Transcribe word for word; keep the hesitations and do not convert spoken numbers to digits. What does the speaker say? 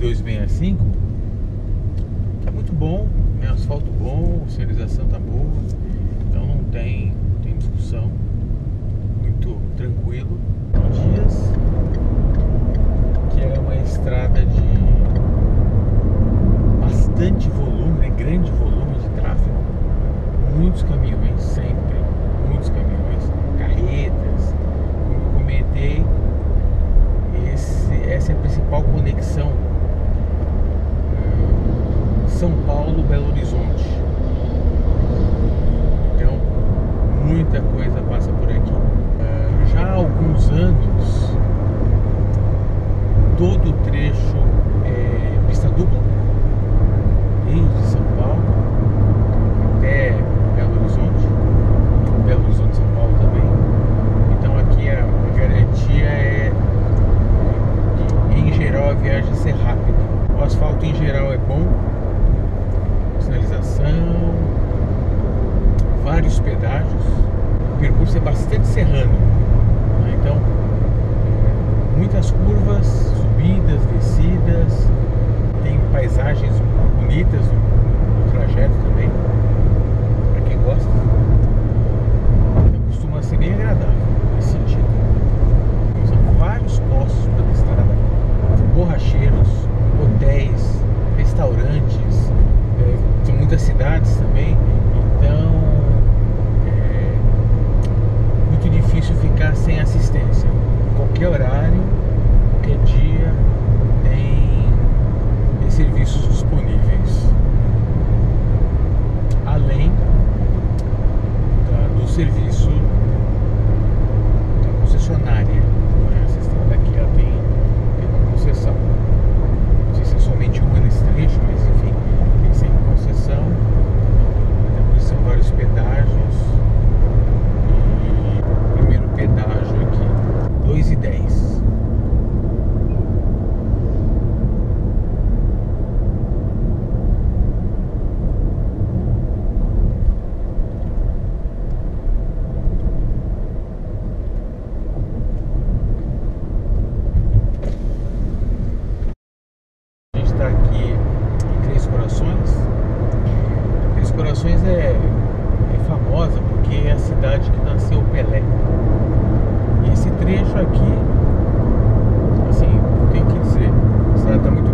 duzentos e sessenta e cinco tá muito bom, né? Asfalto bom, sinalização tá boa, então não tem, não tem discussão, muito tranquilo. São dias que é uma estrada de bastante volume, né? Grande volume de tráfego, muitos caminhões sempre, muitos caminhões, carretas, como eu comentei. Esse, essa é a principal conexão São Paulo-Belo Horizonte. Então, muita coisa passa por aqui. Já há alguns anos, todo o trecho é pista dupla, desde São Paulo até Belo Horizonte, Belo Horizonte, São Paulo também. Então aqui a, a garantia é, em geral, a viagem ser rápida. O asfalto em geral é bom, sinalização, vários pedágios, o percurso é bastante serrano, né? Então muitas curvas, subidas, descidas, tem paisagens bonitas no, no trajeto também, para quem gosta. Então, costuma ser bem agradável nesse sentido. São vários postos pela estrada, borracheiros, hotéis, restaurantes, é, são muitas cidades também, então é muito difícil ficar sem assistência. Qualquer horário, qualquer dia, tem, tem serviços disponíveis. Além da, do serviço da concessionária. Essa estrada aqui ela tem, tem uma concessão. Não sei se é somente uma nesse trecho, mas enfim, tem sempre concessão. Até por isso são vários pedágios. E o primeiro pedágio aqui, dois e dez. A gente está aqui em Três Corações. Três Corações é, é famosa porque é a cidade que nasceu o Pelé. E esse trecho aqui, assim, eu tenho que dizer, a estrada está muito